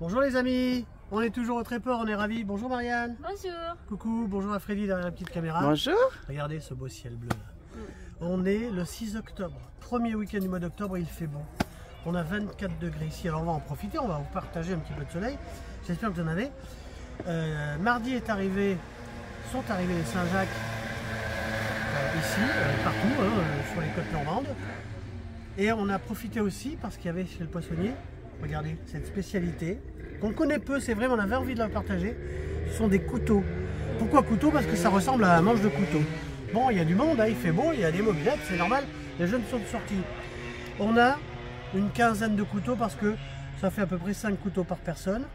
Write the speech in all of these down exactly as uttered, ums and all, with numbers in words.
Bonjour les amis, on est toujours au Tréport, on est ravis. Bonjour Marianne. Bonjour. Coucou, bonjour à Freddy derrière la petite caméra. Bonjour. Regardez ce beau ciel bleu là. On est le six octobre, premier week-end du mois d'octobre et il fait bon. On a vingt-quatre degrés ici, alors on va en profiter, on va vous partager un petit peu de soleil. J'espère que vous en avez. Euh, mardi est arrivé, sont arrivés les Saint-Jacques euh, ici, euh, partout, hein, euh, sur les côtes normandes. Et on a profité aussi parce qu'il y avait chez le poissonnier, regardez, cette spécialité qu'on connaît peu, c'est vrai, mais on avait envie de la partager. Ce sont des couteaux. Pourquoi couteaux? Parce que ça ressemble à un manche de couteau. Bon, il y a du monde, hein, il fait beau, il y a des mobilettes, c'est normal, les jeunes sont sortis. On a une quinzaine de couteaux parce que ça fait à peu près cinq couteaux par personne.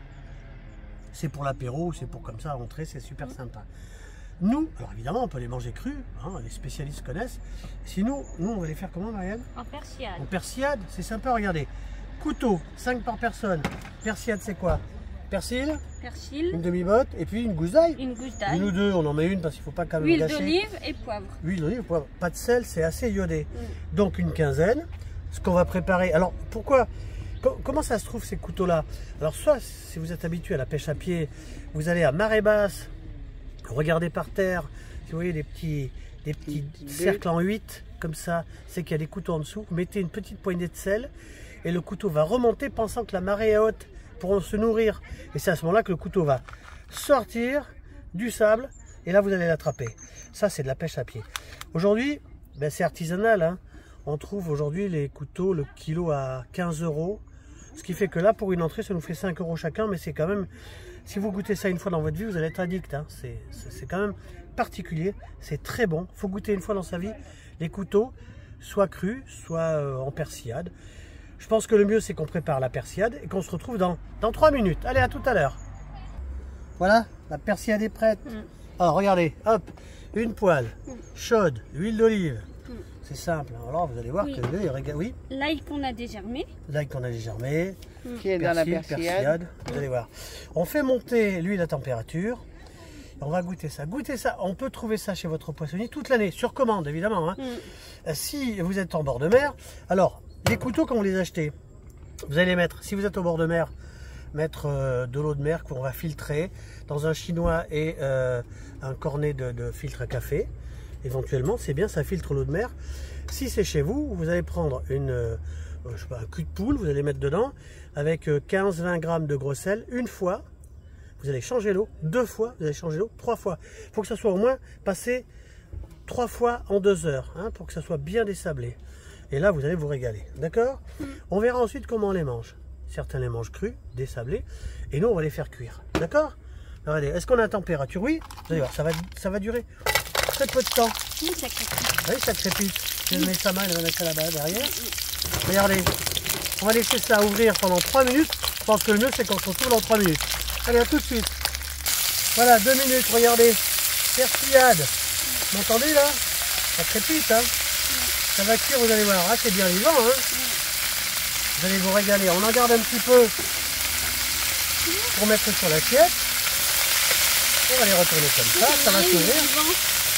C'est pour l'apéro, c'est pour comme ça rentrer, c'est super sympa. Nous, alors évidemment, on peut les manger crus, hein, les spécialistes connaissent. Sinon, nous, on va les faire comment, Marianne? En persillade. En persillade, c'est sympa, regardez. Couteau, cinq par personne. Persillade, c'est quoi? Persil, Persil, une demi-botte et puis une gousse d'ail. une gousse d'ail, Une ou deux, on en met une parce qu'il ne faut pas quand même huile gâcher. d'olive et poivre. Huile d'olive, poivre. Pas de sel, c'est assez iodé. Mm. Donc une quinzaine. Ce qu'on va préparer. Alors pourquoi? Comment ça se trouve ces couteaux-là? Alors soit si vous êtes habitué à la pêche à pied, vous allez à marée basse, regardez par terre, si vous voyez des petits, des petits cercles en huit, comme ça, c'est qu'il y a des couteaux en dessous. Vous mettez une petite poignée de sel et le couteau va remonter pensant que la marée est haute pour se nourrir. Et c'est à ce moment-là que le couteau va sortir du sable et là vous allez l'attraper. Ça c'est de la pêche à pied. Aujourd'hui, ben, c'est artisanal, hein. On trouve aujourd'hui les couteaux, le kilo à quinze euros. Ce qui fait que là, pour une entrée, ça nous fait cinq euros chacun. Mais c'est quand même, si vous goûtez ça une fois dans votre vie, vous allez être addict, hein. C'est quand même particulier. C'est très bon. Il faut goûter une fois dans sa vie les couteaux, soit crus, soit euh, en persillade. Je pense que le mieux, c'est qu'on prépare la persillade et qu'on se retrouve dans, dans trois minutes. Allez, à tout à l'heure. Voilà, la persillade est prête. Mm. Alors, regardez, hop, une poêle mm. chaude, huile d'olive. C'est simple, alors vous allez voir oui. que le oui. L'ail qu'on a dégérmé. L'ail qu'on a dégérmé. Mmh. Qui est persil, dans la persillade. persillade. Vous mmh. allez voir. On fait monter l'huile à température. On va goûter ça. Goûtez ça. On peut trouver ça chez votre poissonnier toute l'année, sur commande évidemment. Hein. Mmh. Si vous êtes en bord de mer, alors les couteaux quand vous les achetez, vous allez les mettre, si vous êtes au bord de mer, mettre euh, de l'eau de mer qu'on va filtrer dans un chinois et euh, un cornet de, de filtre à café. Éventuellement, c'est bien, ça filtre l'eau de mer. Si c'est chez vous, vous allez prendre une, euh, je sais pas, un cul de poule, vous allez mettre dedans avec quinze à vingt grammes de gros sel. Une fois, vous allez changer l'eau. Deux fois, vous allez changer l'eau. Trois fois. Il faut que ça soit au moins passé trois fois en deux heures, hein, pour que ça soit bien désablé. Et là, vous allez vous régaler. D'accord? mmh. On verra ensuite comment on les mange. Certains les mangent crus, désablés. Et nous, on va les faire cuire. D'accord? Regardez, est-ce qu'on a la température? Oui. Vous allez voir, ça va, ça va durer très peu de temps. Oui, ça crépite. Oui, ça crépite. Je vais mettre sa main, elle va mettre ça là-bas derrière. Oui. Regardez, on va laisser ça ouvrir pendant trois minutes. Je pense que le mieux, c'est qu'on se retrouve dans trois minutes. Allez, à tout de suite. Voilà, deux minutes, regardez. Persillade. Vous m'entendez là? Ça crépite, hein? Ça va cuire, vous allez voir. Ah, c'est bien vivant, hein? Vous allez vous régaler. On en garde un petit peu pour mettre sur l'assiette. On va les retourner comme ça, ça va s'ouvrir.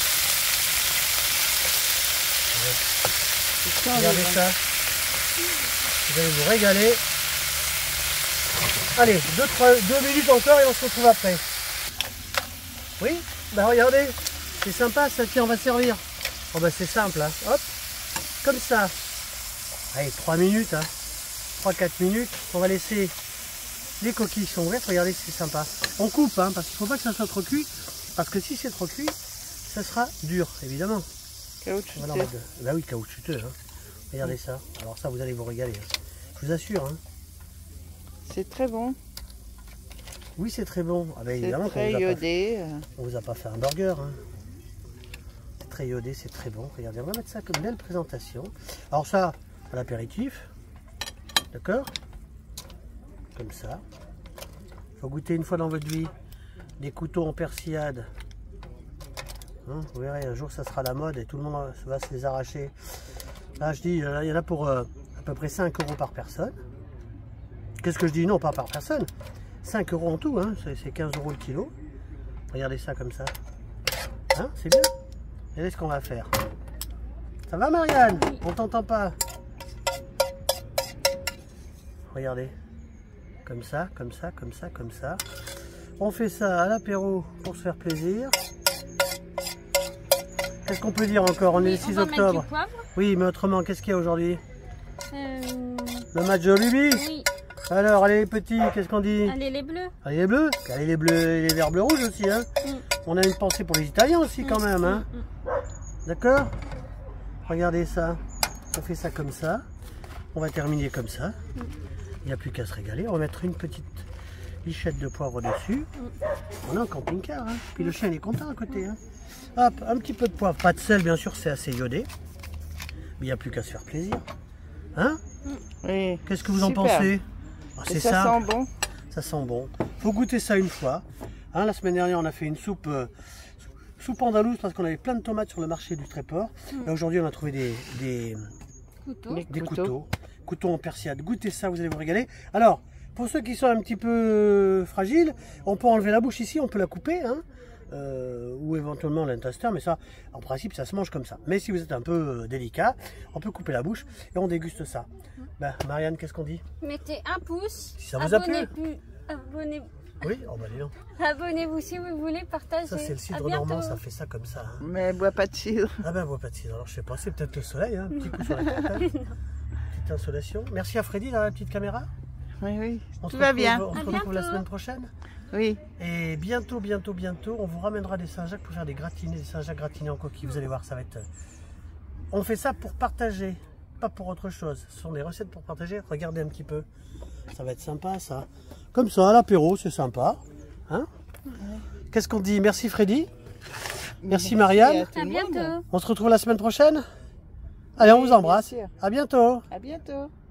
Regardez ça. Vous allez vous régaler. Allez, deux minutes encore et on se retrouve après. Oui, bah regardez, c'est sympa, ça tient, on va servir. Oh bah c'est simple, hein. Hop, comme ça. Allez, trois minutes, hein. trois quatre minutes. On va laisser les coquilles sont ouvertes, regardez, c'est sympa. On coupe, hein, parce qu'il ne faut pas que ça soit trop cuit, parce que si c'est trop cuit, ça sera dur, évidemment. Caoutchouteux. Voilà, bah oui, caoutchouteux. Hein. Regardez ça. Alors ça, vous allez vous régaler. Hein. Je vous assure. Hein. C'est très bon. Oui, c'est très bon. Ah, bah, évidemment, très iodé. On ne vous a pas fait un burger. Hein. C'est très iodé, c'est très bon. Regardez, on va mettre ça comme une belle présentation. Alors ça, à l'apéritif. D'accord? Comme ça. Il faut goûter une fois dans votre vie des couteaux en persillade. Hein, vous verrez, un jour ça sera la mode et tout le monde va se les arracher. Là, je dis, il y en a pour euh, à peu près cinq euros par personne. Qu'est-ce que je dis? Non, pas par personne. cinq euros en tout, hein, c'est quinze euros le kilo. Regardez ça comme ça. Hein, c'est bien. Regardez ce qu'on va faire. Ça va, Marianne? On t'entend pas. Regardez. Comme ça, comme ça, comme ça, comme ça. On fait ça à l'apéro pour se faire plaisir. Qu'est-ce qu'on peut dire encore? On est Oui, le six on va mettre octobre. du poivre. Oui, mais autrement, qu'est-ce qu'il y a aujourd'hui? Euh, Le match de rugby. oui. Alors, allez les petits, qu'est-ce qu'on dit? Allez, les bleus. Allez les bleus. Allez les bleus et les verts bleus rouges aussi. Hein. Mm. On a une pensée pour les Italiens aussi quand même. Hein. Mm, mm. D'accord? Regardez ça. On fait ça comme ça. On va terminer comme ça. Mm. Il n'y a plus qu'à se régaler. On va mettre une petite lichette de poivre dessus. On est en camping-car. Hein. Puis le chien il est content à côté. Hein. Hop, un petit peu de poivre. Pas de sel, bien sûr, c'est assez iodé. Mais il n'y a plus qu'à se faire plaisir. Hein? Oui. Qu'est-ce que vous en Super. pensez? Ah, Et c'est ça ça. sent bon. Ça sent bon. Faut goûter ça une fois. Hein, la semaine dernière, on a fait une soupe, euh, soupe andalouse parce qu'on avait plein de tomates sur le marché du Tréport. Mm. Et aujourd'hui, on a trouvé des, des, Couteau. Des des couteaux. couteaux. Couteaux en persillade. Goûtez ça, vous allez vous régaler. Alors, pour ceux qui sont un petit peu euh, fragiles, on peut enlever la bouche ici, on peut la couper. Hein, euh, ou éventuellement l'intestin, mais ça, en principe, ça se mange comme ça. Mais si vous êtes un peu euh, délicat, on peut couper la bouche et on déguste ça. Ben, Marianne, qu'est-ce qu'on dit? Mettez un pouce. Si ça vous a plu. Abonnez-vous. Abonnez Oui, oh bah dis donc. Abonnez-vous si vous voulez partager. Ça, c'est le À cidre bientôt. normand, ça fait ça comme ça. Hein. Mais elle boit pas de cidre. Ah ben, bois pas de cidre. Alors, je sais pas, c'est peut-être le soleil, hein, un petit coup sur la tête. Hein. Petite insolation. Merci à Freddy, dans la petite caméra. Oui, oui. On Tout se va retrouve- bien. On se À retrouve la bientôt. semaine prochaine. Oui. Et bientôt, bientôt, bientôt, on vous ramènera des Saint-Jacques pour faire des gratinés, des Saint-Jacques gratinés en coquille. Vous allez voir, ça va être... On fait ça pour partager, pas pour autre chose. Ce sont des recettes pour partager. Regardez un petit peu. Ça va être sympa, ça. Comme ça, à l'apéro, c'est sympa. Hein? Qu'est-ce qu'on dit? Merci Freddy. Merci Marianne. à tout À le monde. bientôt. On se retrouve la semaine prochaine. Allez, on Oui, vous embrasse. bien sûr. À bientôt. À bientôt.